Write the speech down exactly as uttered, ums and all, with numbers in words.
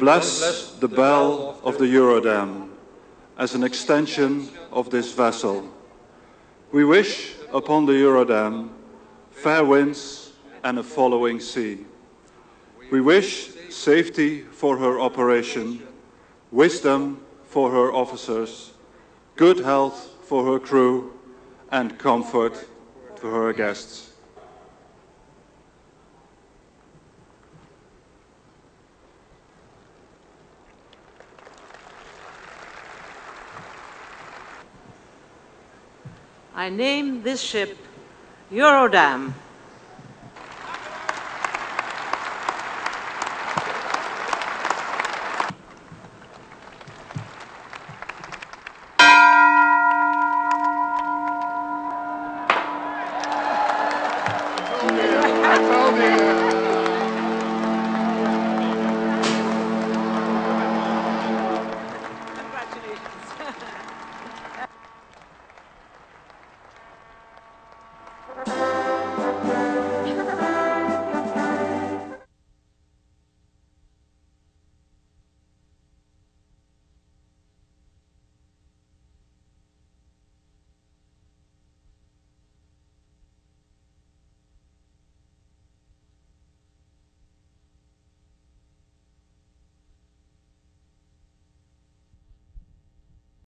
bless the bell of the Eurodam as an extension of this vessel. We wish upon the Eurodam fair winds and a following sea. We wish safety for her operation, wisdom for her officers, good health for her crew, and comfort for her guests. I name this ship Eurodam.